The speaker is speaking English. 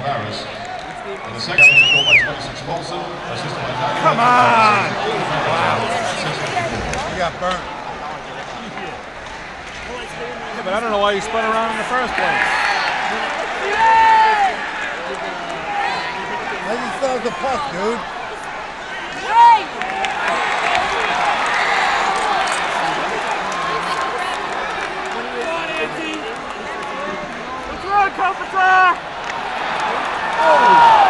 Barris. And the second was scored by 26 Wilson, assisted by Daniel. Come on! Wow. You got burnt. Yeah, but I don't know why you spun around in the first place. I just thought it was a puck, dude. What's wrong, Carpenter? Oh!